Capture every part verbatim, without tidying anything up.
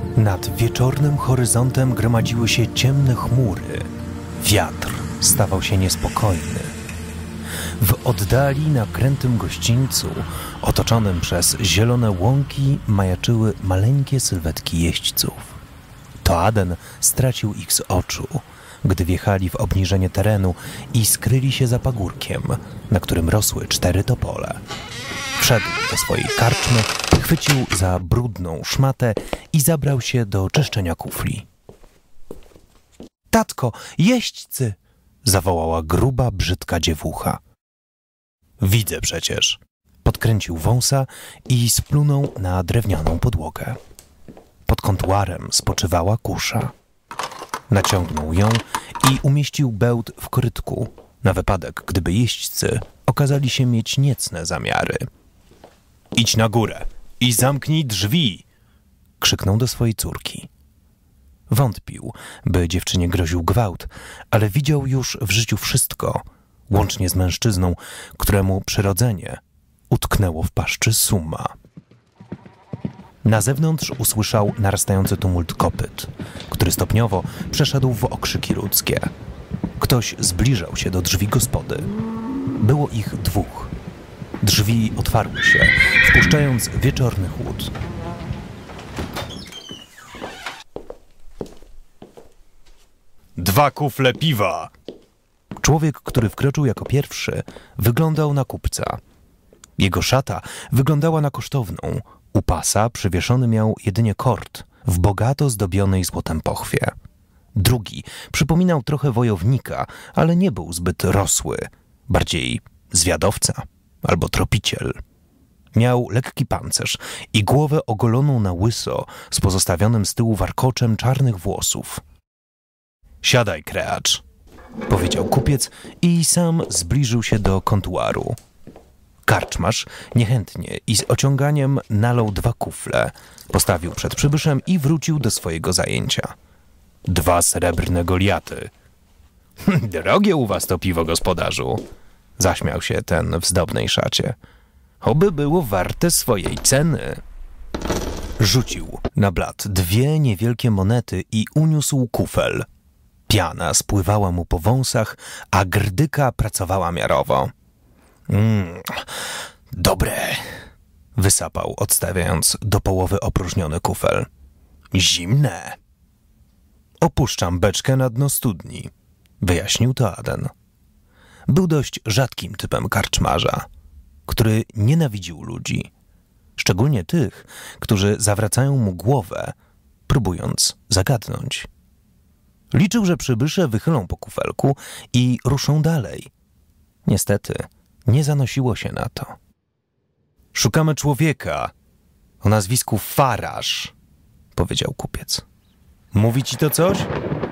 Nad wieczornym horyzontem gromadziły się ciemne chmury. Wiatr stawał się niespokojny. W oddali na krętym gościńcu, otoczonym przez zielone łąki, majaczyły maleńkie sylwetki jeźdźców. Toaden stracił ich z oczu, gdy wjechali w obniżenie terenu i skryli się za pagórkiem, na którym rosły cztery topole. Wszedł do swojej karczmy, chwycił za brudną szmatę i zabrał się do czyszczenia kufli. — Tatko, jeźdźcy! — zawołała gruba, brzydka dziewucha. — Widzę przecież. Podkręcił wąsa i splunął na drewnianą podłogę. Pod kontuarem spoczywała kusza. Naciągnął ją i umieścił bełt w korytku, na wypadek, gdyby jeźdźcy okazali się mieć niecne zamiary. — Idź na górę i zamknij drzwi! — krzyknął do swojej córki. Wątpił, by dziewczynie groził gwałt, ale widział już w życiu wszystko, łącznie z mężczyzną, któremu przyrodzenie utknęło w paszczy suma. Na zewnątrz usłyszał narastający tumult kopyt, który stopniowo przeszedł w okrzyki ludzkie. Ktoś zbliżał się do drzwi gospody. Było ich dwóch. Drzwi otwarły się, wpuszczając wieczorny chłód. Dwa kufle piwa! Człowiek, który wkroczył jako pierwszy, wyglądał na kupca. Jego szata wyglądała na kosztowną. U pasa przywieszony miał jedynie kord w bogato zdobionej złotem pochwie. Drugi przypominał trochę wojownika, ale nie był zbyt rosły. Bardziej zwiadowca albo tropiciel. Miał lekki pancerz i głowę ogoloną na łyso z pozostawionym z tyłu warkoczem czarnych włosów. — Siadaj, kreacz! — powiedział kupiec i sam zbliżył się do kontuaru. Karczmarz niechętnie i z ociąganiem nalał dwa kufle, postawił przed przybyszem i wrócił do swojego zajęcia. — Dwa srebrne goliaty. — Drogie u was to piwo, gospodarzu! — zaśmiał się ten w zdobnej szacie. — Oby było warte swojej ceny. Rzucił na blat dwie niewielkie monety i uniósł kufel. Piana spływała mu po wąsach, a grdyka pracowała miarowo. Mmm, dobre, wysapał, odstawiając do połowy opróżniony kufel. Zimne. Opuszczam beczkę na dno studni, wyjaśnił Toaden. Był dość rzadkim typem karczmarza, który nienawidził ludzi, szczególnie tych, którzy zawracają mu głowę, próbując zagadnąć. Liczył, że przybysze wychylą po kufelku i ruszą dalej. Niestety, nie zanosiło się na to. Szukamy człowieka o nazwisku Faraż, powiedział kupiec. Mówi ci to coś?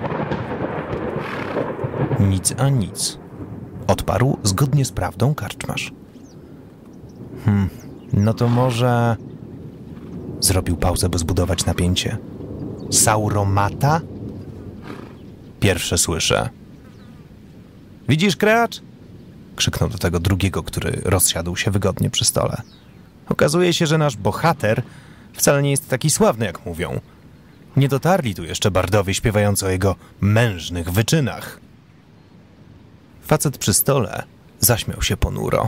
Nic a nic, odparł zgodnie z prawdą karczmarz. Hmm, no to może... Zrobił pauzę, by zbudować napięcie. Sauromata? Pierwsze słyszę. Widzisz, kreacz? Krzyknął do tego drugiego, który rozsiadł się wygodnie przy stole. Okazuje się, że nasz bohater wcale nie jest taki sławny, jak mówią. Nie dotarli tu jeszcze bardowie śpiewający o jego mężnych wyczynach. Facet przy stole zaśmiał się ponuro.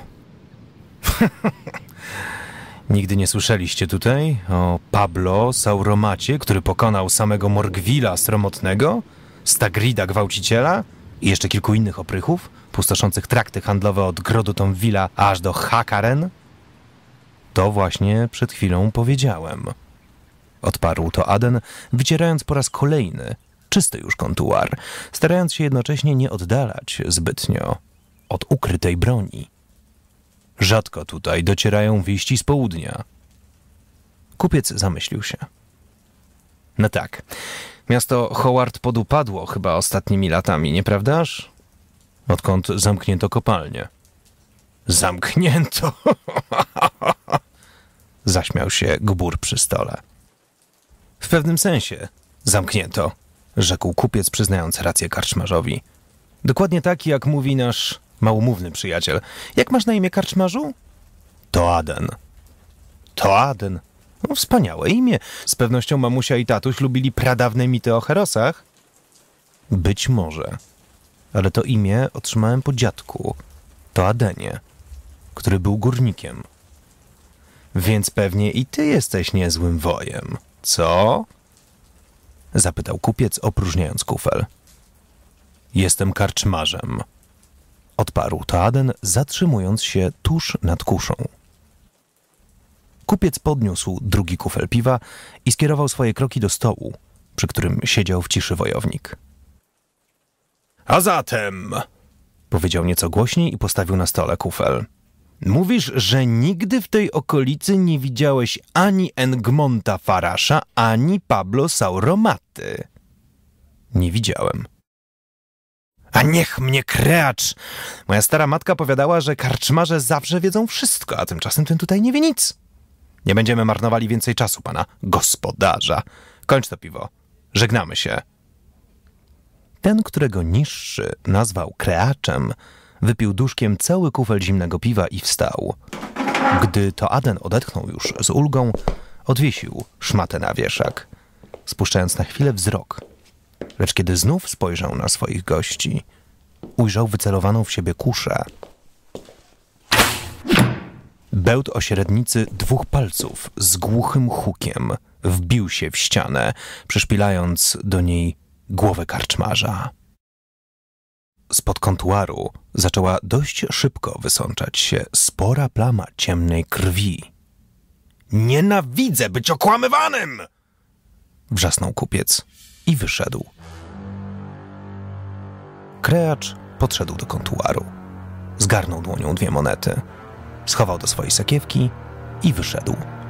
Nigdy nie słyszeliście tutaj o Pablo Sauromacie, który pokonał samego Morgwila Sromotnego, Stagrida Gwałciciela i jeszcze kilku innych oprychów, pustoszących trakty handlowe od grodu Tomwila aż do Hakaren? To właśnie przed chwilą powiedziałem. Odparł Toaden, wycierając po raz kolejny czysty już kontuar, starając się jednocześnie nie oddalać zbytnio od ukrytej broni. Rzadko tutaj docierają wieści z południa. Kupiec zamyślił się. No tak, miasto Howard podupadło chyba ostatnimi latami, nieprawdaż? Odkąd zamknięto kopalnię. Zamknięto! Zaśmiał się gbur przy stole. W pewnym sensie zamknięto, rzekł kupiec, przyznając rację karczmarzowi. Dokładnie tak, jak mówi nasz małomówny przyjaciel. Jak masz na imię, karczmarzu? Toaden. Toaden, No, wspaniałe imię. Z pewnością mamusia i tatuś lubili pradawne mity o herosach. Być może. Ale to imię otrzymałem po dziadku, Toadenie, który był górnikiem. Więc pewnie i ty jesteś niezłym wojem, co? Zapytał kupiec, opróżniając kufel. Jestem karczmarzem, odparł Toaden, zatrzymując się tuż nad kuszą. Kupiec podniósł drugi kufel piwa i skierował swoje kroki do stołu, przy którym siedział w ciszy wojownik. A zatem, powiedział nieco głośniej i postawił na stole kufel. Mówisz, że nigdy w tej okolicy nie widziałeś ani Engmonta Farasza, ani Pablo Sauromaty. Nie widziałem. A niech mnie kreacz! Moja stara matka powiadała, że karczmarze zawsze wiedzą wszystko, a tymczasem ten tutaj nie wie nic. Nie będziemy marnowali więcej czasu, pana gospodarza. Kończ to piwo. Żegnamy się. Ten, którego niższy nazwał kreaczem, wypił duszkiem cały kufel zimnego piwa i wstał. Gdy Toaden odetchnął już z ulgą, odwiesił szmatę na wieszak, spuszczając na chwilę wzrok. Lecz kiedy znów spojrzał na swoich gości, ujrzał wycelowaną w siebie kuszę. Bełt o średnicy dwóch palców z głuchym hukiem wbił się w ścianę, przyszpilając do niej głowę karczmarza. Spod kontuaru zaczęła dość szybko wysączać się spora plama ciemnej krwi. Nienawidzę być okłamywanym! Wrzasnął kupiec i wyszedł. Kreacz podszedł do kontuaru. Zgarnął dłonią dwie monety, schował do swojej sakiewki i wyszedł.